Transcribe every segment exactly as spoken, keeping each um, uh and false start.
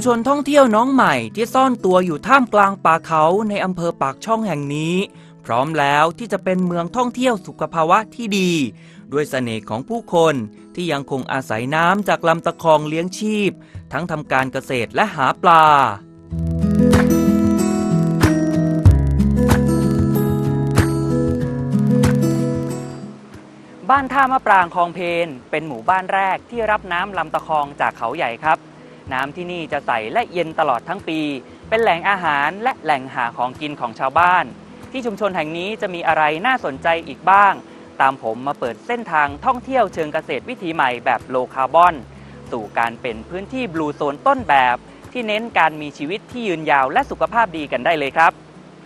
ชนท่องเที่ยวน้องใหม่ที่ซ่อนตัวอยู่ท่ามกลางป่าเขาในอำเภอปากช่องแห่งนี้พร้อมแล้วที่จะเป็นเมืองท่องเที่ยวสุขภาวะที่ดีด้วยเสน่ห์ของผู้คนที่ยังคงอาศัยน้ำจากลำตะคองเลี้ยงชีพทั้งทำการเกษตรและหาปลาบ้านท่ามะปรางคลองเพลเป็นหมู่บ้านแรกที่รับน้ำลำตะคองจากเขาใหญ่ครับน้ำที่นี่จะใสและเย็นตลอดทั้งปีเป็นแหล่งอาหารและแหล่งหาของกินของชาวบ้านที่ชุมชนแห่งนี้จะมีอะไรน่าสนใจอีกบ้างตามผมมาเปิดเส้นทางท่องเที่ยวเชิงเกษตรวิถีใหม่แบบโลคาร์บอนสู่การเป็นพื้นที่บลูโซนต้นแบบที่เน้นการมีชีวิตที่ยืนยาวและสุขภาพดีกันได้เลยครับ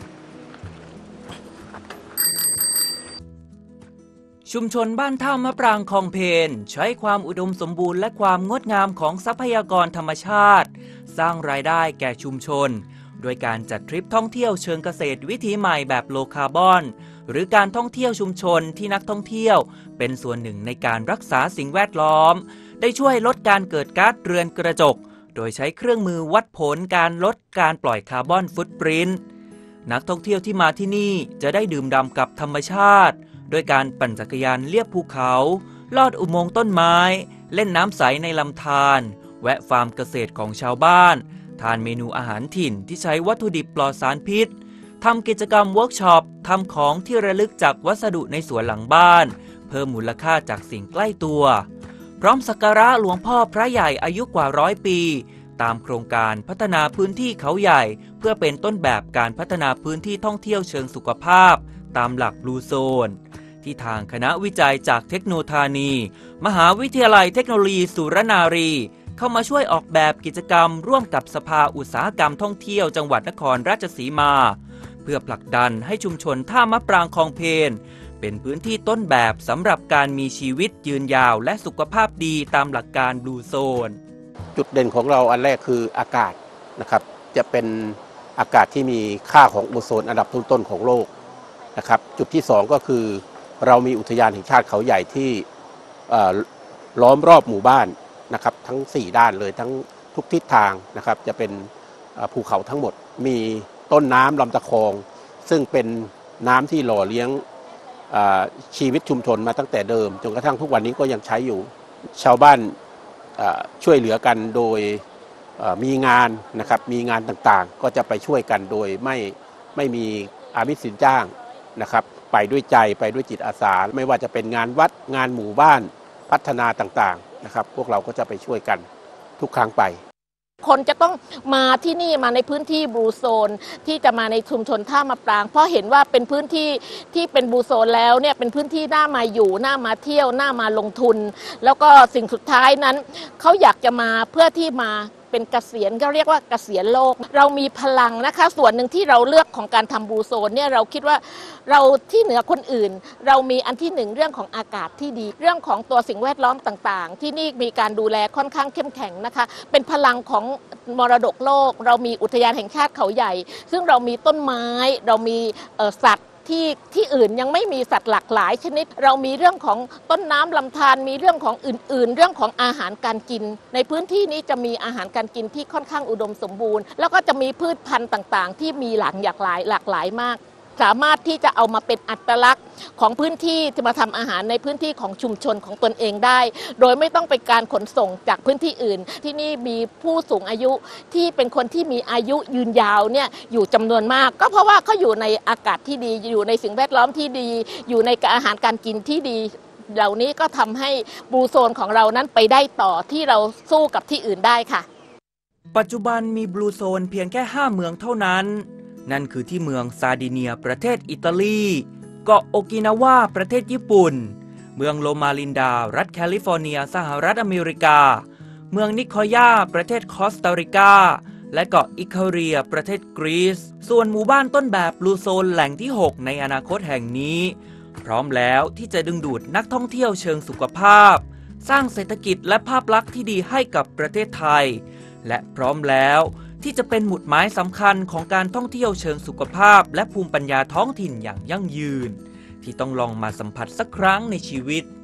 ชุมชนบ้านท่ามะปรางคลองเพลใช้ความอุดมสมบูรณ์และความงดงามของทรัพยากรธรรมชาติสร้างรายได้แก่ชุมชนโดยการจัดทริปท่องเที่ยวเชิงเกษตรวิถีใหม่แบบโลคาร์บอนหรือการท่องเที่ยวชุมชนที่นักท่องเที่ยวเป็นส่วนหนึ่งในการรักษาสิ่งแวดล้อมได้ช่วยลดการเกิดก๊าซเรือนกระจกโดยใช้เครื่องมือวัดผลการลดการปล่อยคาร์บอนฟุตปรินท์นักท่องเที่ยวที่มาที่นี่จะได้ดื่มด่ำกับธรรมชาติโดยการปั่นจักรยานเลียบภูเขาลอดอุโมงค์ต้นไม้เล่นน้ำใสในลำธารแวะฟาร์มเกษตรของชาวบ้านทานเมนูอาหารถิ่นที่ใช้วัตถุดิบปลอดสารพิษทำกิจกรรมเวิร์กช็อปทำของที่ระลึกจากวัสดุในสวนหลังบ้านเพิ่มมูลค่าจากสิ่งใกล้ตัวพร้อมสักการะหลวงพ่อพระใหญ่อายุกว่าร้อยปีตามโครงการพัฒนาพื้นที่เขาใหญ่เพื่อเป็นต้นแบบการพัฒนาพื้นที่ท่องเที่ยวเชิงสุขภาพตามหลักบลูโซนที่ทางคณะวิจัยจากเทคโนธานีมหาวิทยาลัยเทคโนโลยีสุรนารีเข้ามาช่วยออกแบบกิจกรรมร่วมกับสภาอุตสาหกรรมท่องเที่ยวจังหวัดนครราชสีมาเพื่อผลักดันให้ชุมชนท่ามะปรางคลองเพลเป็นพื้นที่ต้นแบบสำหรับการมีชีวิตยืนยาวและสุขภาพดีตามหลักการบลูโซนจุดเด่นของเราอันแรกคืออากาศนะครับจะเป็นอากาศที่มีค่าของโอโซนอันดับต้นๆของโลกนะครับจุดที่สองก็คือเรามีอุทยานแห่งชาติเขาใหญ่ที่ล้อมรอบหมู่บ้านนะครับทั้งสี่ด้านเลยทั้งทุกทิศทางนะครับจะเป็นภูเขาทั้งหมดมีต้นน้ำลำตะคองซึ่งเป็นน้ำที่หล่อเลี้ยงชีวิตชุมชนมาตั้งแต่เดิมจนกระทั่งทุกวันนี้ก็ยังใช้อยู่ชาวบ้านช่วยเหลือกันโดยมีงานนะครับมีงานต่างๆก็จะไปช่วยกันโดยไม่ไม่มีอามิสสินจ้างนะครับไปด้วยใจไปด้วยจิตอาสาไม่ว่าจะเป็นงานวัดงานหมู่บ้านพัฒนาต่างๆนะครับพวกเราก็จะไปช่วยกันทุกครั้งไปคนจะต้องมาที่นี่มาในพื้นที่บลูโซนที่จะมาในชุมชนท่ามะปรางเพราะเห็นว่าเป็นพื้นที่ที่เป็นบลูโซนแล้วเนี่ยเป็นพื้นที่น่ามาอยู่น่ามาเที่ยวน่ามาลงทุนแล้วก็สิ่งสุดท้ายนั้นเขาอยากจะมาเพื่อที่มาเป็นเกษียณก็เรียกว่าเกษียณโลกเรามีพลังนะคะส่วนหนึ่งที่เราเลือกของการทำบลูโซนเนี่ยเราคิดว่าเราที่เหนือคนอื่นเรามีอันที่หนึ่งเรื่องของอากาศที่ดีเรื่องของตัวสิ่งแวดล้อมต่างๆที่นี่มีการดูแลค่อนข้างเข้มแข็งนะคะเป็นพลังของมรดกโลกเรามีอุทยานแห่งชาติเขาใหญ่ซึ่งเรามีต้นไม้เรามีสัตว์ที่ที่อื่นยังไม่มีสัตว์หลากหลายชนิดเรามีเรื่องของต้นน้ำลำธารมีเรื่องของอื่นๆเรื่องของอาหารการกินในพื้นที่นี้จะมีอาหารการกินที่ค่อนข้างอุดมสมบูรณ์แล้วก็จะมีพืชพันธุ์ต่างๆที่มีหลากหลายหลากหลายมากสามารถที่จะเอามาเป็นอัตลักษณ์ของพื้นที่ที่มาทำอาหารในพื้นที่ของชุมชนของตนเองได้โดยไม่ต้องไปการขนส่งจากพื้นที่อื่นที่นี่มีผู้สูงอายุที่เป็นคนที่มีอายุยืนยาวเนี่ยอยู่จำนวนมากก็เพราะว่าเขาอยู่ในอากาศที่ดีอยู่ในสิ่งแวดล้อมที่ดีอยู่ในอาหารการกินที่ดีเหล่านี้ก็ทำให้บลูโซนของเรานั้นไปได้ต่อที่เราสู้กับที่อื่นได้ค่ะปัจจุบันมีบลูโซนเพียงแค่ห้าเมืองเท่านั้นนั่นคือที่เมืองซาร์ดิเนียประเทศอิตาลีเกาะโอกินาวาประเทศญี่ปุ่นเมืองโลมาลินดารัฐแคลิฟอร์เนียสหรัฐอเมริกาเมืองนิโคยาประเทศคอสตาริกาและเกาะอิคาเรียประเทศกรีซส่วนหมู่บ้านต้นแบบบลูโซนแหล่งที่หกในอนาคตแห่งนี้พร้อมแล้วที่จะดึงดูดนักท่องเที่ยวเชิงสุขภาพสร้างเศรษฐกิจและภาพลักษณ์ที่ดีให้กับประเทศไทยและพร้อมแล้วที่จะเป็นหมุดหมายสำคัญของการท่องเที่ยวเชิงสุขภาพและภูมิปัญญาท้องถิ่นอย่างยั่งยืนที่ต้องลองมาสัมผัสสักครั้งในชีวิต